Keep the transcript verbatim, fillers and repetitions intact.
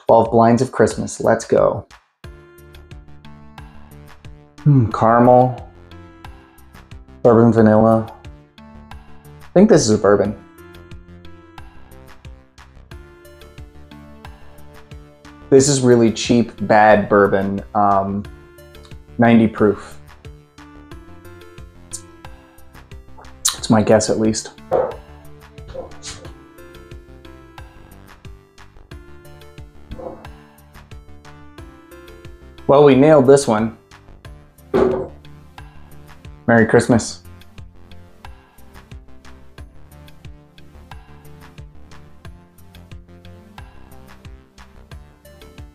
twelve Blinds of Christmas. Let's go. Hmm, caramel. Bourbon vanilla. I think this is a bourbon. This is really cheap, bad bourbon. Um, ninety proof. It's my guess, at least. Well, we nailed this one. Merry Christmas.